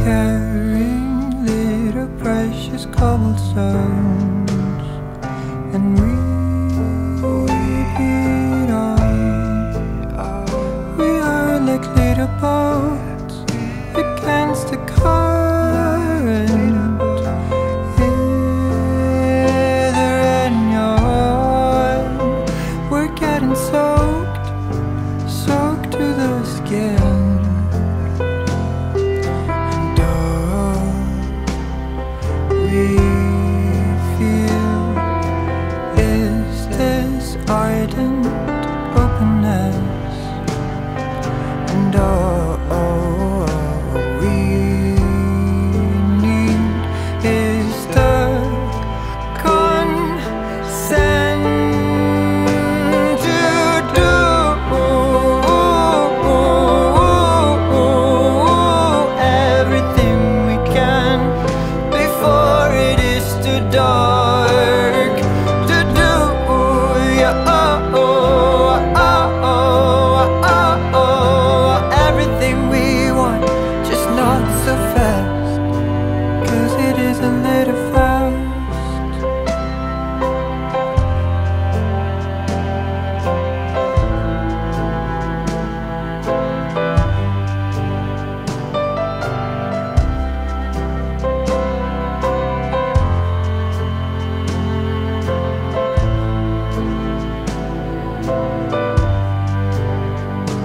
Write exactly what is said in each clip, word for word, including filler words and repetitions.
carrying little precious cobblestones, and we beat on. We are like little boats against the current, hither and yon. We're getting soaked, soaked to the skin. We feel, is this ardent openness, and all, all we need is the consent to do everything we can before it is too dark to do, yeah, oh, oh, oh, oh, oh, oh, everything we want, just not so fast, 'cause it is a little fast.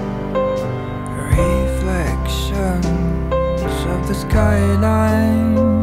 Reflections of the skyline